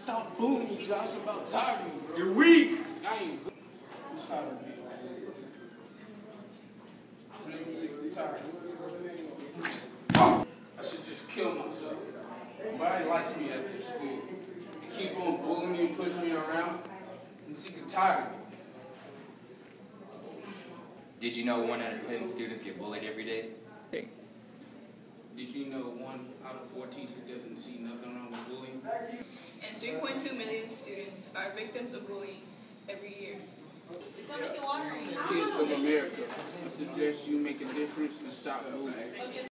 Stop bullying me, Josh. I'm about tired of you, bro. You're weak. I ain't. I'm tired of you. I'm really sick and tired. I should just kill myself. Nobody likes me at this school. They keep on bullying me and pushing me around. I'm sick and tired of it. Did you know 1 out of 10 students get bullied every day? Did you know 1 out of 4 teachers doesn't see nothing wrong with bullying? And 3.2 million students are victims of bullying every year. It's not making water. Kids of America, I suggest you make a difference and stop bullying.